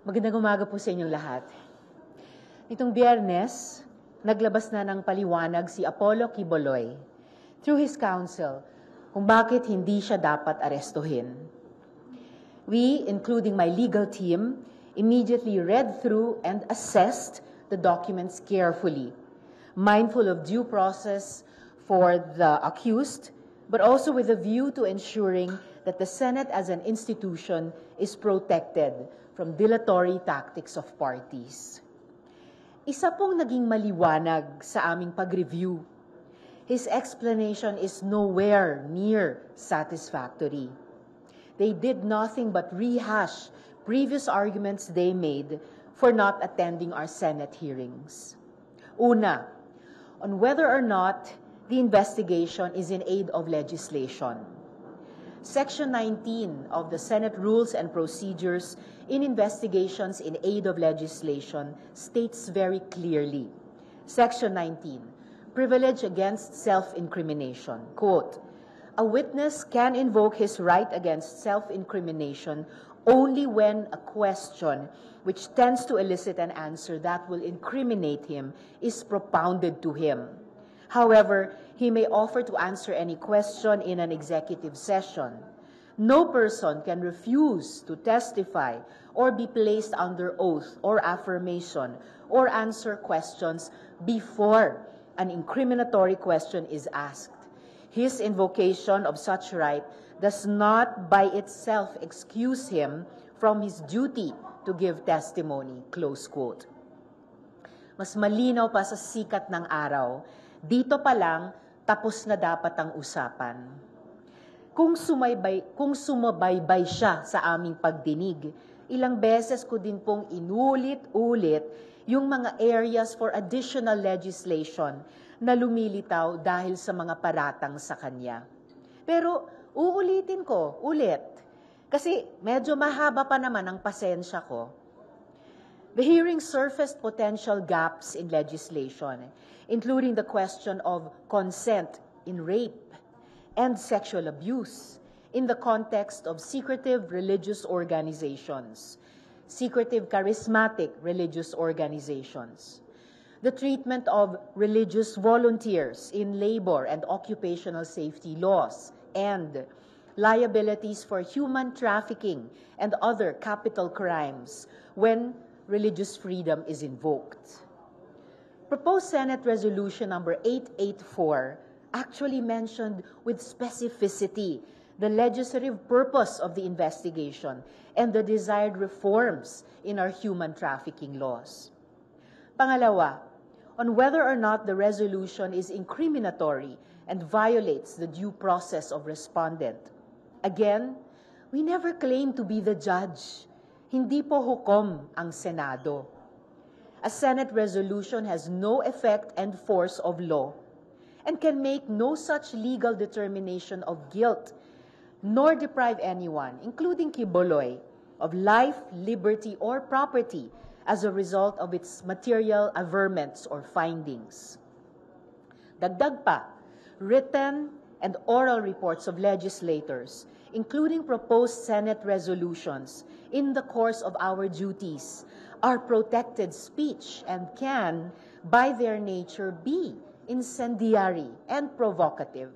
Magandang umaga po sa inyong lahat. Itong Biyernes, naglabas na ng paliwanag si Apollo Quiboloy through his counsel kung bakit hindi siya dapat arestuhin. We, including my legal team, immediately read through and assessed the documents carefully, mindful of due process for the accused, but also with a view to ensuring that the Senate as an institution is protected from dilatory tactics of parties. Isa pong naging maliwanag sa aming pag-review. His explanation is nowhere near satisfactory. They did nothing but rehash previous arguments they made for not attending our Senate hearings. Una, on whether or not the investigation is in aid of legislation. Section 19 of the Senate Rules and Procedures in investigations in aid of legislation states very clearly, Section 19, privilege against self-incrimination. Quote, a witness can invoke his right against self-incrimination only when a question which tends to elicit an answer that will incriminate him is propounded to him. However, he may offer to answer any question in an executive session. No person can refuse to testify or be placed under oath or affirmation or answer questions before an incriminatory question is asked. His invocation of such right does not by itself excuse him from his duty to give testimony. Close quote. Mas malinaw pa sa sikat ng araw, dito pa lang, tapos na dapat ang usapan. Kung sumabaybay siya sa aming pagdinig, ilang beses ko din pong inulit-ulit yung mga areas for additional legislation na lumilitaw dahil sa mga paratang sa kanya. Pero uulitin ko ulit, kasi medyo mahaba pa naman ang pasensya ko. The hearing surfaced potential gaps in legislation, including the question of consent in rape and sexual abuse in the context of secretive religious organizations, secretive charismatic religious organizations, the treatment of religious volunteers in labor and occupational safety laws, and liabilities for human trafficking and other capital crimes when religious freedom is invoked. Proposed Senate Resolution number 884 actually mentioned with specificity the legislative purpose of the investigation and the desired reforms in our human trafficking laws. Pangalawa, on whether or not the resolution is incriminatory and violates the due process of respondent. Again, we never claim to be the judge. Hindi po hukom ang Senado. A Senate resolution has no effect and force of law and can make no such legal determination of guilt nor deprive anyone, including Quiboloy, of life, liberty, or property as a result of its material averments or findings. Dagdag pa, written and oral reports of legislators, including proposed Senate resolutions, in the course of our duties, are protected speech and can, by their nature, be incendiary and provocative.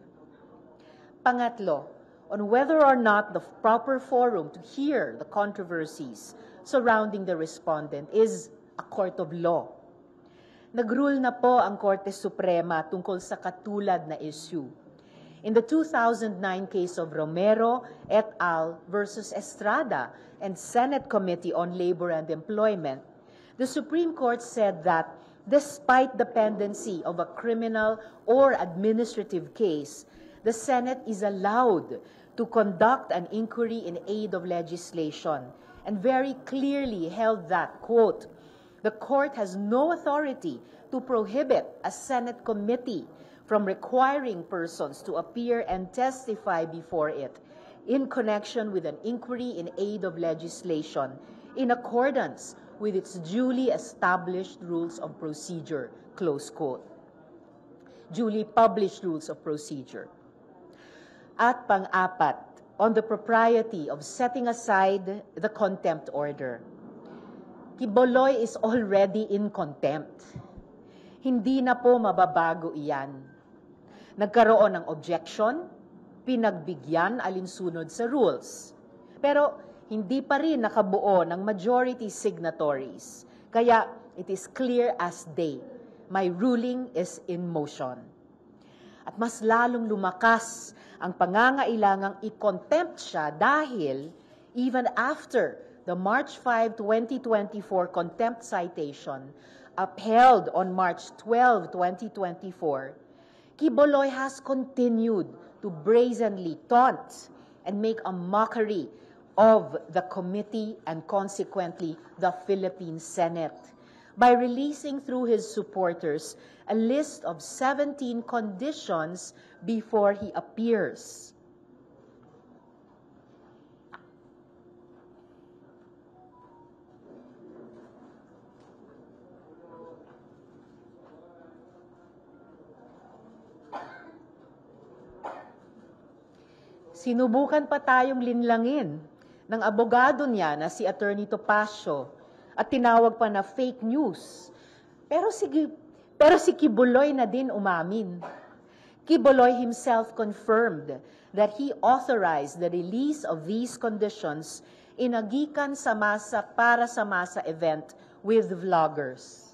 Pangatlo, on whether or not the proper forum to hear the controversies surrounding the respondent is a court of law. Nagrule na po ang Korte Suprema tungkol sa katulad na issue. In the 2009 case of Romero et al. Versus Estrada and Senate Committee on Labor and Employment, the Supreme Court said that despite the pendency of a criminal or administrative case, the Senate is allowed to conduct an inquiry in aid of legislation and very clearly held that, quote, the court has no authority to prohibit a Senate committee from requiring persons to appear and testify before it in connection with an inquiry in aid of legislation in accordance with its duly established rules of procedure, close quote. Duly published rules of procedure. At pang-apat, on the propriety of setting aside the contempt order. Quiboloy is already in contempt. Hindi na po mababago iyan. Nagkaroon ng objection, pinagbigyan alinsunod sa rules. Pero hindi pa rin nakabuo ng majority signatories. Kaya it is clear as day. My ruling is in motion. At mas lalong lumakas ang pangangailangang i-contempt siya dahil even after the March 5, 2024 contempt citation upheld on March 12, 2024, Quiboloy has continued to brazenly taunt and make a mockery of the committee and consequently the Philippine Senate by releasing through his supporters a list of 17 conditions before he appears. Sinubukan pa tayong linlangin ng abogado niya na si Attorney Topacio at tinawag pa na fake news. Pero si Quiboloy na din umamin. Quiboloy himself confirmed that he authorized the release of these conditions in a gikan sa masa para sa masa event with vloggers.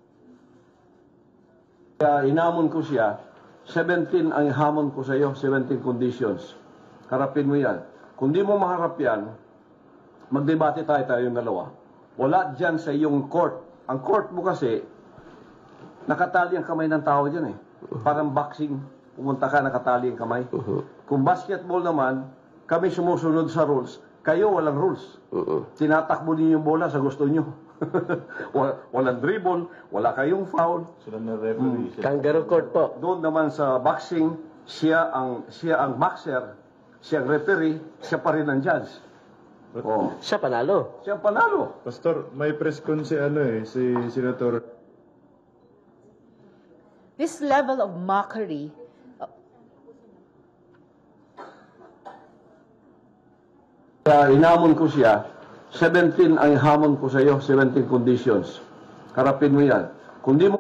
Hinamon ko siya, 17 ang hamon ko sa iyo, 17 conditions. Harapin mo yan. Kung di mo maharap yan, magdebate tayong dalawa. Wala dyan sa iyong court. Ang court mo kasi, nakatali ang kamay ng tao dyan eh. Parang boxing, pumunta ka, nakatali ang kamay. Kung basketball naman, kami sumusunod sa rules. Kayo walang rules. Tinatakbo ninyo yung bola sa gusto nyo. Walang dribble, wala kayong foul. Sila na referee. Kangaroo court po. Doon naman sa boxing, siya ang boxer, siya ang referee, siya pa rin ang judge. Oh. Siya panalo. Siya ang panalo. Pastor, may press con si si Senator. This level of mockery Hinamon ko siya, 17 ang hamon ko sa iyo, 17 conditions. Harapin mo yan. Kung di mo...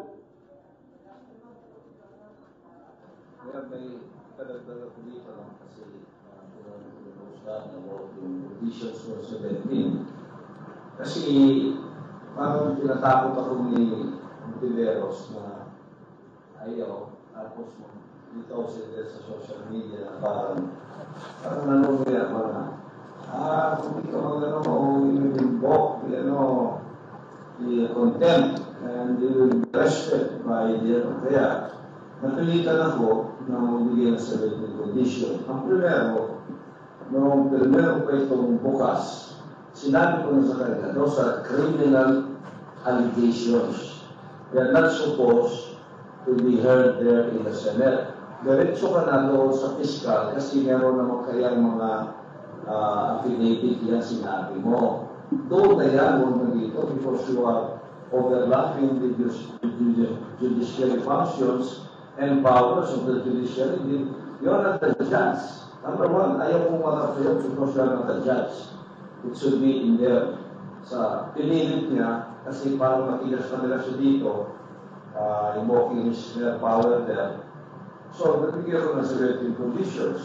Conditions for 17. Kasi parang tinatakot ako ni Montiveros na ayaw, tapos dito sila sa social media na parang nanong nila mga kung dito mag-ano, i-invoke, i-contempt, and they will be arrested by the kaya napilitan ako na magbigay ng 17 condition. Ang primero, noong primero pa itong bukas, sinabi ko na sa kanila, those are criminal allegations. They are not supposed to be heard there in the Senate. Diretso ka na doon sa fiscal kasi meron naman kayang mga affidavit yan sinabi mo. Doon na yan, huwag na dito, because you are overlapping the judiciary functions and powers of the judiciary. You are not the judge. Number one, ayaw kong matapos because you are not the judge. It should be in there. Sa pinilit niya, kasi parang matigas na nila siya dito, invoking his power there. So, nabigyan ko ng 17 conditions.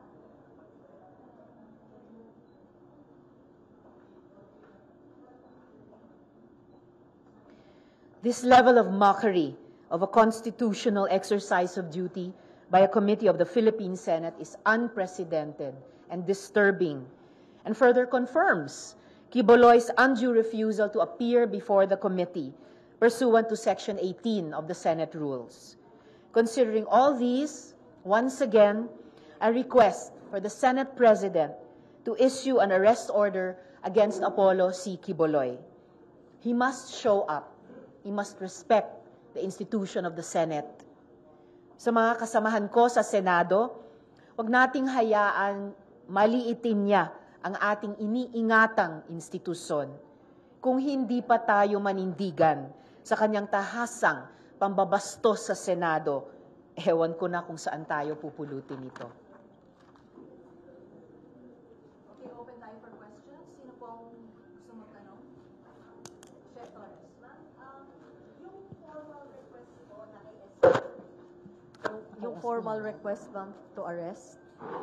This level of mockery of a constitutional exercise of duty by a committee of the Philippine Senate is unprecedented and disturbing, and further confirms Quiboloy's undue refusal to appear before the committee pursuant to Section 18 of the Senate Rules. Considering all these, once again, I request for the Senate President to issue an arrest order against Apollo C. Quiboloy. He must show up. He must respect the institution of the Senate. Sa mga kasamahan ko sa Senado, huwag nating hayaan maliitin niya ang ating iniingatang institusyon. Kung hindi pa tayo manindigan sa kanyang tahasang pambabastos sa Senado, ewan ko na kung saan tayo pupulutin ito. Okay, open tayo for questions. Sino po ang gusto magtanong? formal request, ma'am, to arrest?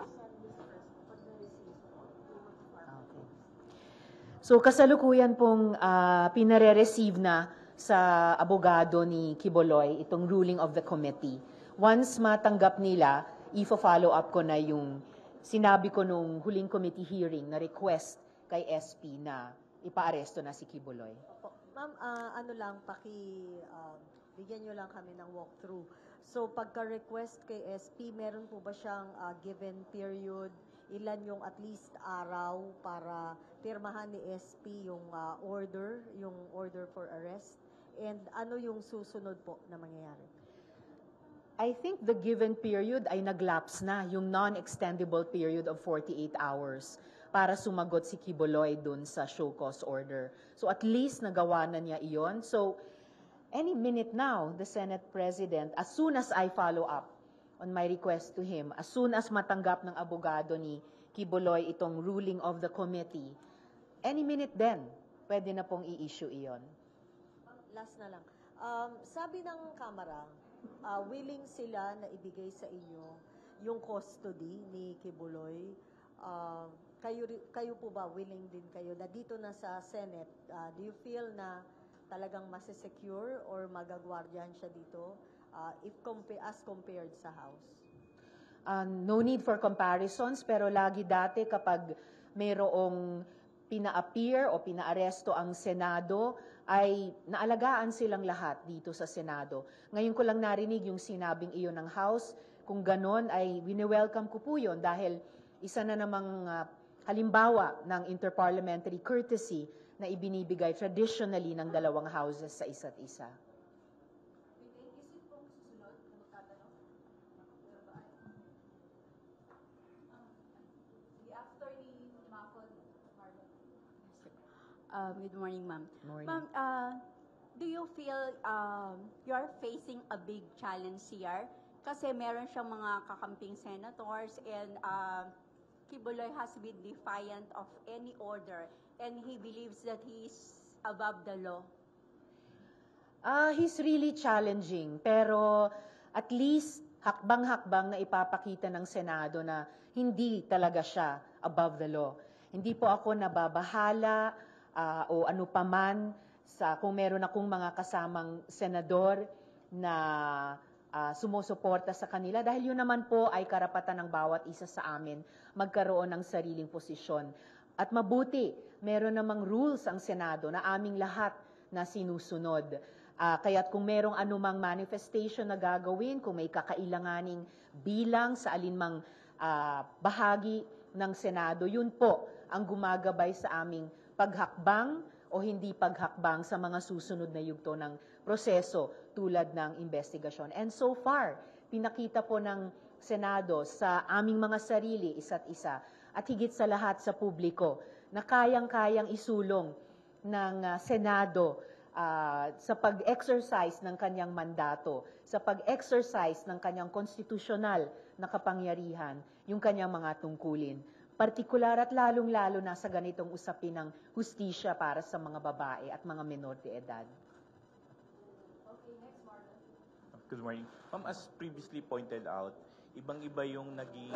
Okay. So kasalukuyan pong pinare-receive na sa abogado ni Quiboloy itong ruling of the committee. Once matanggap nila, i-follow up ko na yung sinabi ko nung huling committee hearing na request kay SP na ipaaresto na si Quiboloy. Opo. Ma'am, ano lang, bigyan nyo lang kami ng walkthrough. So, pagka-request kay SP, meron po ba siyang given period? Ilan yung at least araw para pirmahan ni SP yung order for arrest? And ano yung susunod po na mangyayari? I think the given period ay naglapse na, yung non-extendable period of 48 hours para sumagot si Quiboloy dun sa show cause order. So at least nagawa na niya iyon. So any minute now, the Senate President, as soon as I follow up on my request to him, as soon as matanggap ng abogado ni Quiboloy itong ruling of the committee, any minute then, pwede na pong i-issue iyon. Last na lang. Sabi ng Kamara, willing sila na ibigay sa inyo yung custody ni Quiboloy. Kayo po ba willing din kayo na dito na sa Senate, do you feel na talagang masisecure or magagwardiyan siya dito as compared sa House? No need for comparisons, pero lagi dati kapag mayroong pina-appear o pina-aresto ang Senado, ay naalagaan silang lahat dito sa Senado. Ngayon ko lang narinig yung sinabing iyon ng House. Kung ganon, ay wini-welcome ko po yun dahil isa na namang halimbawa ng interparliamentary courtesy na ibinibigay traditionally ng dalawang houses sa isa't isa. Good morning, ma'am. Morning. Ma'am, do you feel you are facing a big challenge here? Kasi meron siyang mga kakamping senators and Quiboloy has been defiant of any order and he believes that he is above the law. He's really challenging, pero at least hakbang-hakbang na ipapakita ng Senado na hindi talaga siya above the law. Hindi po ako nababahala o ano paman sa kung meron akong mga kasamang senador na sumusuporta sa kanila dahil yun naman po ay karapatan ng bawat isa sa amin magkaroon ng sariling posisyon. At mabuti, meron namang rules ang Senado na aming lahat na sinusunod. Kaya't kung merong anumang manifestation na gagawin, kung may kakailanganing bilang sa alinmang bahagi ng Senado, yun po ang gumagabay sa aming paghakbang o hindi paghakbang sa mga susunod na yugto ng proseso tulad ng investigasyon. And so far, pinakita po ng Senado sa aming mga sarili, isa't isa, at higit sa lahat sa publiko, na kayang-kayang isulong ng Senado sa pag-exercise ng kanyang mandato, sa pag-exercise ng kanyang konstitusyonal na kapangyarihan, yung kanyang mga tungkulin. Partikular at lalong-lalo na sa ganitong usapin ng hustisya para sa mga babae at mga menor de edad. Good morning. Ma'am, as previously pointed out, ibang-iba yung naging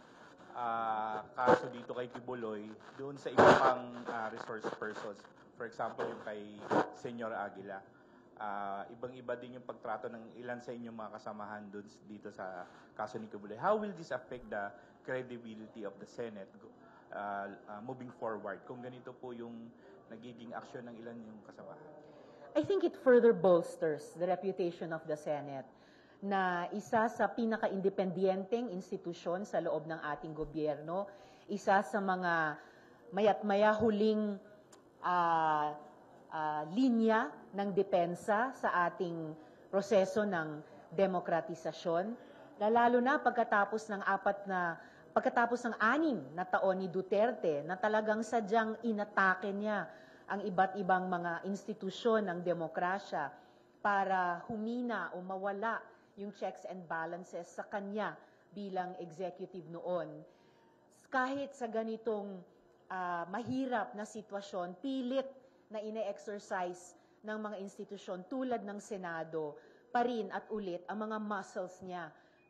kaso dito kay Quiboloy doon sa iba pang resource persons. For example, yung kay Senyor Aguila. Ibang-iba din yung pagtrato ng ilan sa inyong mga kasamahan doon dito sa kaso ni Quiboloy. How will this affect the credibility of the Senate moving forward kung ganito po yung nagiging aksyon ng ilan yung kasamahan? I think it further bolsters the reputation of the Senate na isa sa pinaka-independenteng institusyon sa loob ng ating gobyerno, isa sa mga mayat-maya huling linya ng depensa sa ating proseso ng demokratisasyon, lalo na pagkatapos ng 6 na taon ni Duterte na talagang sadyang inatake niya ang iba't ibang mga institusyon ng demokrasya para humina o mawala yung checks and balances sa kanya bilang executive noon. Kahit sa ganitong mahirap na sitwasyon, pilit na ine-exercise ng mga institusyon tulad ng Senado pa rin at ulit ang mga muscles niya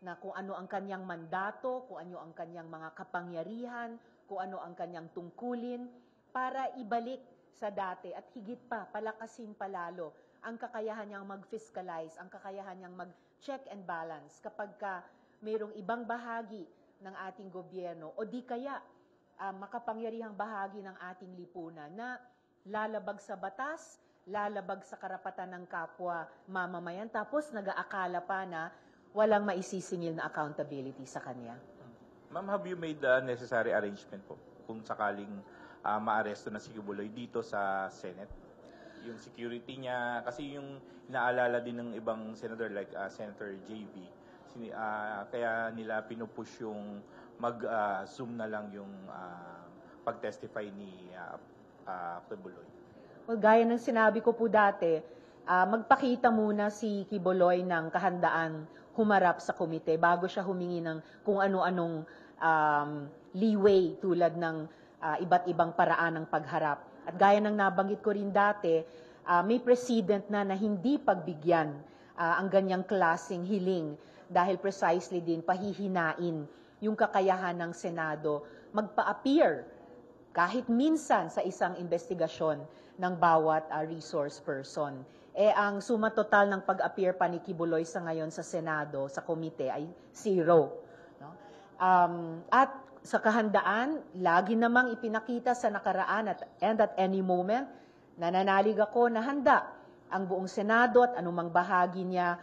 na kung ano ang kanyang mandato, kung ano ang kanyang mga kapangyarihan, kung ano ang kanyang tungkulin, para ibalik sa dati at higit pa, palakasin palalo ang kakayahan niyang mag-fiscalize, ang kakayahan niyang mag-check and balance kapag mayroong ibang bahagi ng ating gobyerno o di kaya makapangyarihang bahagi ng ating lipunan na lalabag sa batas, lalabag sa karapatan ng kapwa mamamayan, tapos nag-aakala pa na walang maisisingil na accountability sa kanya. Ma'am, have you made the necessary arrangement po kung sakaling maaresto na si Kibuloy dito sa Senate? Yung security niya, kasi yung inaalala din ng ibang senator like Senator JB, kaya nila pinupush yung mag-zoom na lang yung pag-testify ni Kibuloy. Well, gaya ng sinabi ko po dati, magpakita muna si Kibuloy ng kahandaan humarap sa komite bago siya humingi ng kung ano-anong leeway tulad ng iba't ibang paraan ng pagharap. At gaya ng nabanggit ko rin dati, may precedent na hindi pagbigyan ang ganyang klaseng hiling dahil precisely din pahihinain yung kakayahan ng Senado magpa-appear kahit minsan sa isang investigasyon ng bawat resource person. Ang suma total ng pag-appear pa ni Kibuloy sa ngayon sa Senado, sa komite, ay 0. No? At sa kahandaan, lagi namang ipinakita sa nakaraan and at any moment, nananalig ako na handa ang buong Senado at anumang bahagi niya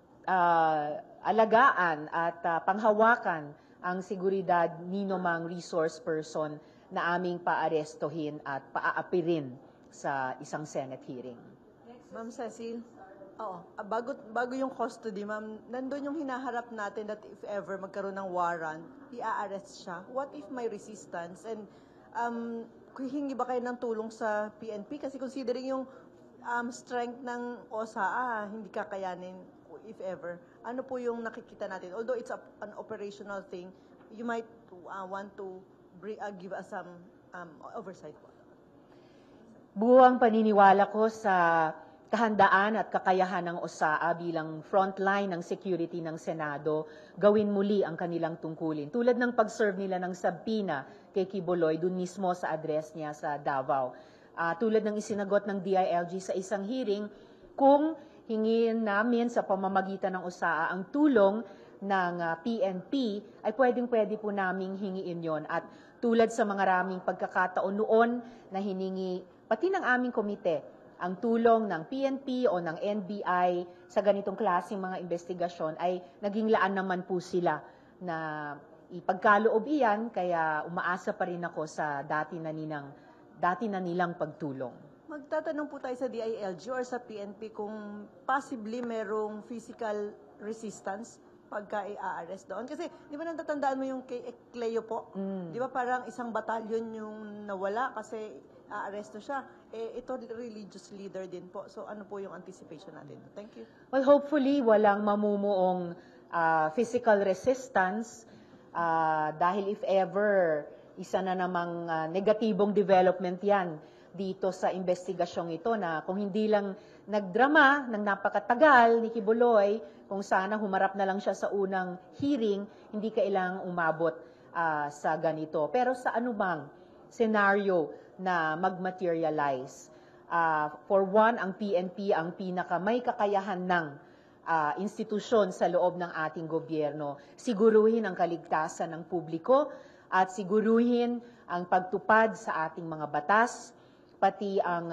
alagaan at panghawakan ang seguridad ninumang resource person na aming paarestohin at paaapirin sa isang Senate hearing. Ma'am Cecil, bago yung custody, ma'am, nandun yung hinaharap natin that if ever magkaroon ng warrant, i-arrest siya. What if may resistance? And hingi ba kayo ng tulong sa PNP? Kasi considering yung strength ng OSA, hindi kakayanin if ever. Ano po yung nakikita natin? Although it's an operational thing, you might want to give us some oversight po. Buwang paniniwala ko sa kahandaan at kakayahan ng OSAA bilang frontline ng security ng Senado, gawin muli ang kanilang tungkulin. Tulad ng pag-serve nila ng subpoena kay Kibuloy dun mismo sa address niya sa Davao. Tulad ng isinagot ng DILG sa isang hearing, kung hingin namin sa pamamagitan ng OSAA ang tulong ng PNP, ay pwedeng-pwede po naming hingiin yon. At tulad sa mga raming pagkakataon noon na hiningi, pati ng aming komite, ang tulong ng PNP o ng NBI sa ganitong klaseng mga investigasyon ay naging laan naman po sila na ipagkaloob iyan, kaya umaasa pa rin ako sa dati na nilang pagtulong. Magtatanong po tayo sa DILG or sa PNP kung possibly merong physical resistance pagka i-arrest doon. Kasi di ba natatandaan mo yung kay Cleo po? Di ba parang isang batalyon yung nawala kasi aaresto siya. Ito religious leader din po. So ano po yung anticipation natin? Thank you. Well, hopefully walang mamumuong physical resistance dahil if ever isa na namang negatibong development yan dito sa investigasyong ito na kung hindi lang nagdrama ng napakatagal ni Kibuloy, kung sana humarap na lang siya sa unang hearing, hindi kailangang umabot sa ganito. Pero sa anumang scenario na mag-materialize, for one, ang PNP ang may kakayahan ng institusyon sa loob ng ating gobyerno. Siguruhin ang kaligtasan ng publiko at siguruhin ang pagtupad sa ating mga batas, pati ang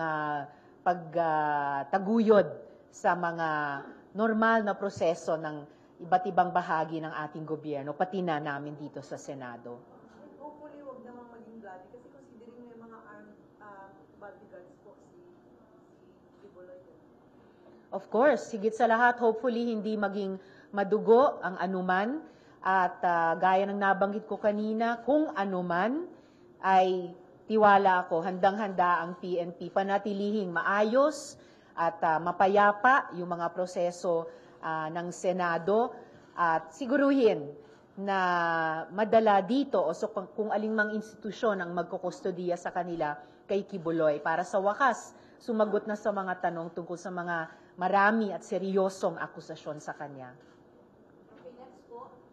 pagtaguyod sa mga normal na proseso ng iba't ibang bahagi ng ating gobyerno, pati na namin dito sa Senado. Hopefully, wag namang maging bloody kasi considering may mga armed bodyguards po si Kibuloy. Of course, higit sa lahat, hopefully hindi maging madugo ang anuman at gaya ng nabanggit ko kanina, kung anuman ay tiwala ako, handang-handa ang PNP panatilihing maayos at mapayapa yung mga proseso ng Senado at siguruhin na madala dito o kung alingmang institusyon ang magkukustodiya sa kanila kay Kibuloy para sa wakas sumagot na sa mga tanong tungkol sa mga marami at seryosong akusasyon sa kanya. Okay, next po.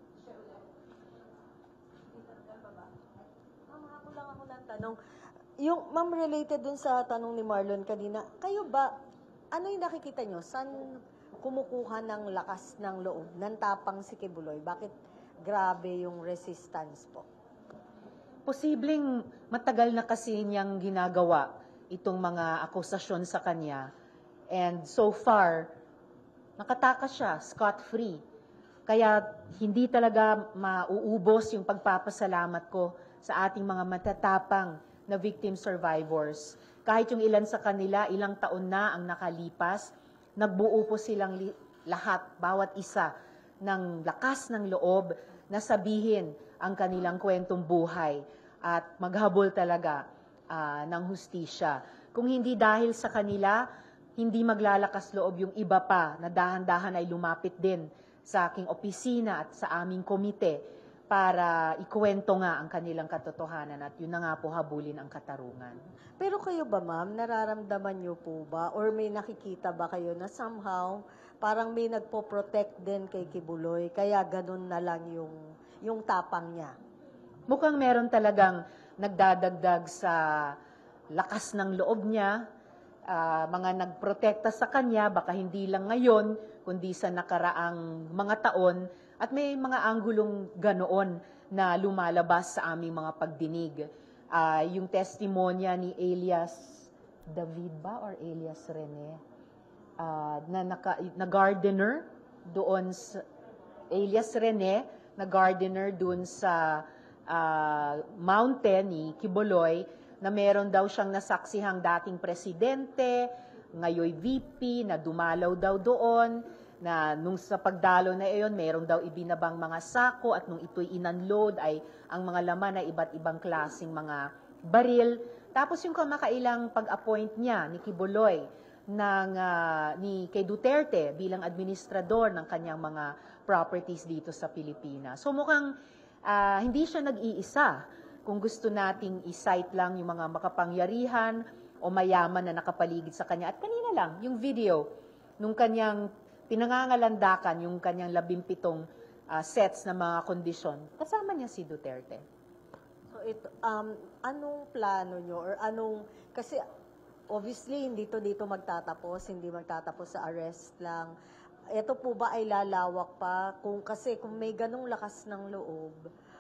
tanong. Yung, ma'am, related dun sa tanong ni Marlon kanina, kayo ba, ano yung nakikita nyo? Saan kumukuha ng lakas ng loob? Ng tapang si Kibuloy? Bakit grabe yung resistance po? Posibleng matagal na kasi niyang ginagawa itong mga akusasyon sa kanya. And so far, nakatakas siya, scot-free. Kaya hindi talaga mauubos yung pagpapasalamat ko sa ating mga matatapang na victim survivors. Kahit yung ilan sa kanila, ilang taon na ang nakalipas, nagbuo po silang lahat, bawat isa, ng lakas ng loob na sabihin ang kanilang kwentong buhay at maghabol talaga ng hustisya. Kung hindi dahil sa kanila, hindi maglalakas loob yung iba pa na dahan-dahan ay lumapit din sa aking opisina at sa aming komite para ikuwento nga ang kanilang katotohanan at yun na nga po habulin ang katarungan. Pero kayo ba, ma'am, nararamdaman nyo po ba or may nakikita ba kayo na somehow parang may nagpo-protect din kay Kibuloy kaya ganun na lang yung tapang niya? Mukhang meron talagang nagdadagdag sa lakas ng loob niya, mga nagprotekta sa kanya, baka hindi lang ngayon, kundi sa nakaraang mga taon, at may mga anggulong ganoon na lumalabas sa aming mga pagdinig. Yung testimonya ni Elias David ba or Elias Rene, na gardener doon sa Elias Rene, na gardener doon sa mountain ni Kibuloy, na meron daw siyang nasaksihang dating presidente, ngayon VP, na dumalaw daw doon, na nung sa pagdalo na iyon, meron daw ibinabang mga sako at nung ito'y inunload ay ang mga laman ay iba't ibang klaseng mga baril. Tapos yung kamakailang pag-appoint niya ni Kibuloy kay Duterte bilang administrador ng kanyang mga properties dito sa Pilipinas. So mukhang hindi siya nag-iisa. Kung gusto nating i-cite lang yung mga makapangyarihan o mayaman na nakapaligid sa kanya. At kanina lang, yung video, nung kanyang pinangangalandakan, yung kanyang 17 sets na mga kondisyon, kasama niya si Duterte. So anong plano nyo or kasi obviously hindi dito magtatapos, hindi magtatapos sa arrest lang. Ito po ba ay lalawak pa? Kasi kung may ganong lakas ng loob,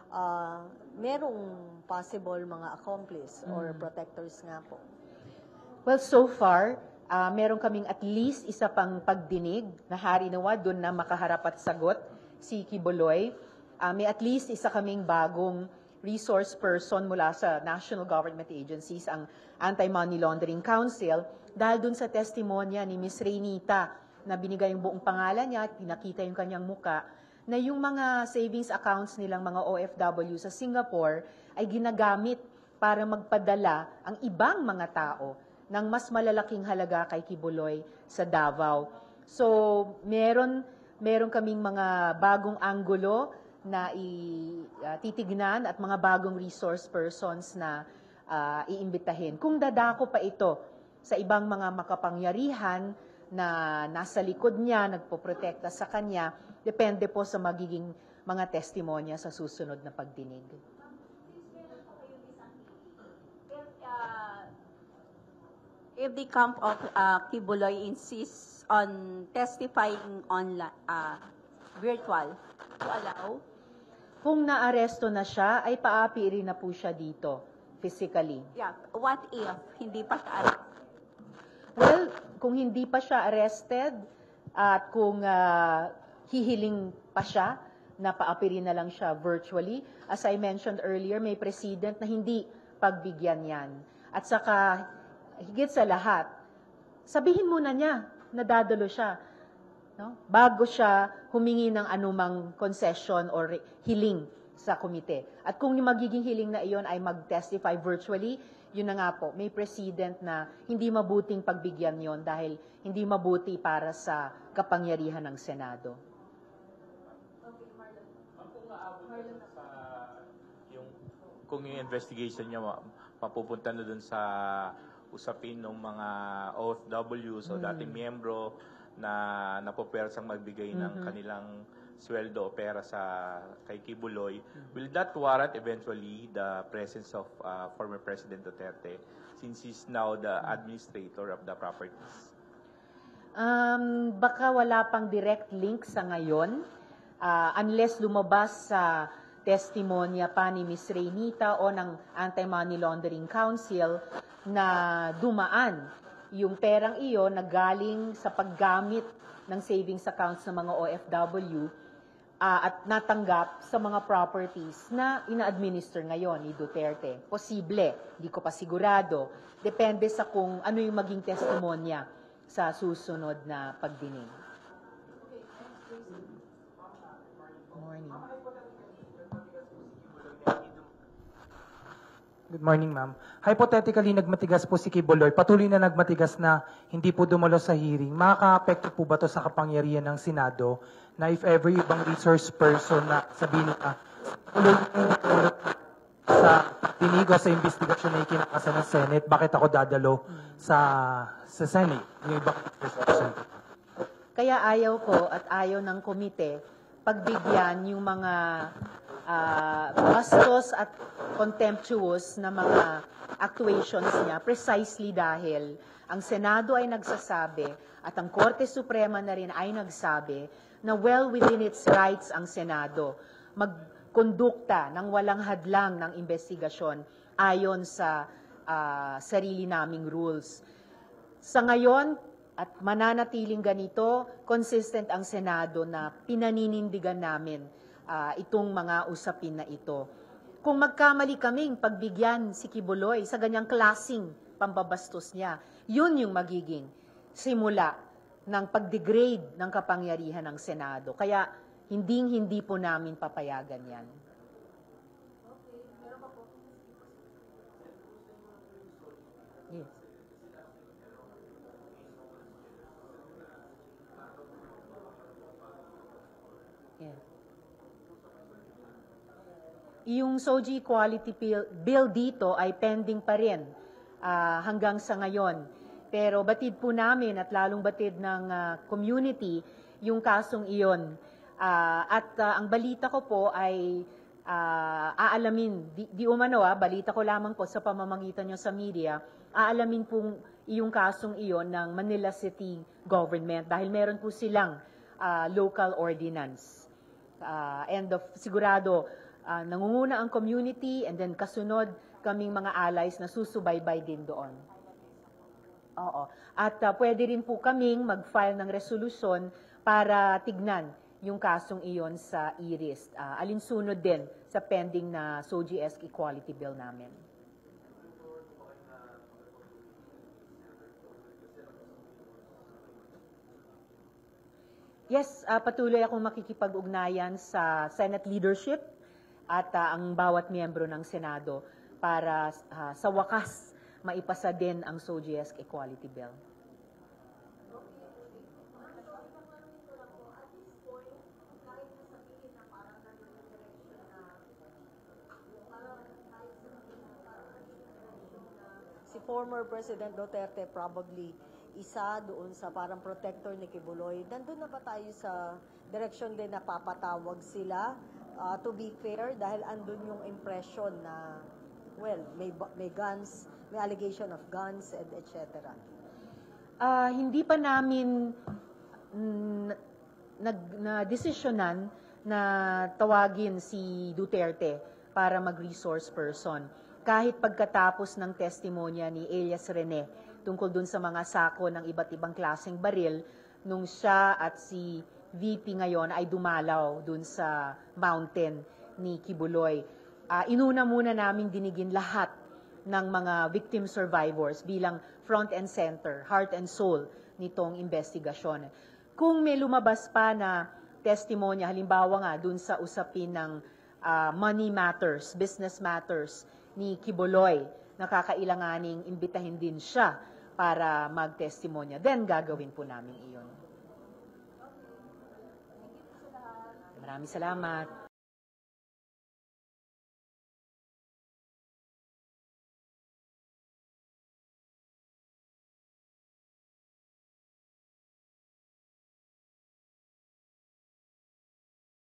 merong possible mga accomplice or protectors nga po. Well, so far, meron kaming at least isa pang pagdinig na harinawa doon na makaharap at sagot si Kibuloy. May at least isa kaming bagong resource person mula sa national government agencies, ang Anti-Money Laundering Council, dahil doon sa testimonya ni Ms. Reynita na binigay yung buong pangalan niya at pinakita yung kanyang muka, na yung mga savings accounts nilang mga OFW sa Singapore ay ginagamit para magpadala ang ibang mga tao ng mas malalaking halaga kay Kibuloy sa Davao. So, meron kaming mga bagong anggulo na titignan at mga bagong resource persons na iimbitahin. Kung dadako pa ito sa ibang mga makapangyarihan na nasa likod niya, nagpoprotekta sa kanya, depende po sa magiging mga testimonya sa susunod na pagdinig. If the camp of Kibuloy insists on testifying online, virtual, to allow? Kung naaresto na siya, ay paapi rin na po siya dito, physically. Yeah, what if hindi pa siya arrested? Well, kung hindi pa siya arrested at kung hihiling pa siya na paapirin na lang siya virtually, as I mentioned earlier, may president na hindi pagbigyan yan. At saka, higit sa lahat, sabihin muna niya na dadalo siya, no? Bago siya humingi ng anumang concession or hiling sa komite. At kung yung magiging hiling na iyon ay mag-testify virtually, yun na nga po, may president na hindi mabuting pagbigyan yon dahil hindi mabuti para sa kapangyarihan ng Senado. Kung yung investigation niya mapupunta na dun sa usapin ng mga OFWs o dating miyembro na napopersang magbigay ng kanilang sweldo o pera kay Kibuloy, will that warrant eventually the presence of former President Duterte since he's now the administrator of the properties? Baka wala pang direct link sa ngayon unless lumabas sa testimonya pa ni Ms. Reynita o ng Anti-Money Laundering Council na dumaan yung perang iyon na galing sa paggamit ng savings accounts ng mga OFW at natanggap sa mga properties na ina-administer ngayon ni Duterte. Posible, hindi ko pa sigurado. Depende sa kung ano yung maging testimonya sa susunod na pagdinig. Morning. Good morning, ma'am. Hypothetically, nagmatigas po si Kibuloy. Patuloy na nagmatigas na hindi po dumalo sa hearing. Makaka-apekto po ba ito sa kapangyarihan ng Senado na if ever ibang resource person na sabihin na sa dinig o sa investigasyon na ikinakasa ng Senate, bakit ako dadalo sa Senate? Yung ibang resource person. Kaya ayaw ko at ayaw ng komite pagbigyan yung mga bastos at contemptuous na mga actuations niya precisely dahil ang Senado ay nagsasabi at ang Korte Suprema na rin ay nagsabi na well within its rights ang Senado magkondukta ng walang hadlang ng investigasyon ayon sa sarili naming rules. Sa ngayon, at mananatiling ganito, consistent ang Senado na pinaninindigan namin itong mga usapin na ito. Kung magkamali kaming pagbigyan si Kibuloy sa ganyang klasing pambabastos niya, yun yung magiging simula ng pag-degrade ng kapangyarihan ng Senado. Kaya hindi po namin papayagan yan. Yes. Yeah. Yung SOGI Equality Bill dito ay pending pa rin hanggang sa ngayon. Pero batid po namin at lalong batid ng community yung kasong iyon. Ang balita ko po ay aalamin, di umano balita ko lamang po sa pamamagitan nyo sa media, aalamin pong yung kasong iyon ng Manila City Government dahil meron po silang local ordinance. Sigurado, nangunguna ang community and then kasunod kaming mga allies na susubaybay din doon. Oo. At pwede rin po kaming mag-file ng resolusyon para tignan yung kasong iyon sa IRIS. Alinsunod din sa pending na SOGI-esque Equality Bill namin. Yes, patuloy akong makikipag-ugnayan sa Senate leadership at ang bawat miyembro ng Senado para sa wakas maipasa din ang SOGI-esque Equality Bill. Si former President Duterte probably isa doon sa parang protector ni Kibuloy. Nandun na ba tayo sa direction din na papatawag sila? To be fair, dahil andun yung impression na, well, may guns, may allegation of guns, and etc. Hindi pa namin na-desisyonan na tawagin si Duterte para mag-resource person. Kahit pagkatapos ng testimonya ni Elias Rene tungkol dun sa mga sako ng iba't ibang klaseng baril nung siya at si VP ngayon ay dumalaw dun sa mountain ni Kibuloy. Inuna muna namin dinigin lahat ng mga victim survivors bilang front and center, heart and soul nitong investigasyon. Kung may lumabas pa na testimonya, halimbawa nga dun sa usapin ng money matters, business matters ni Kibuloy, nakakailanganing imbitahin din siya para mag-testimonya, then gagawin po namin iyon. Maraming salamat.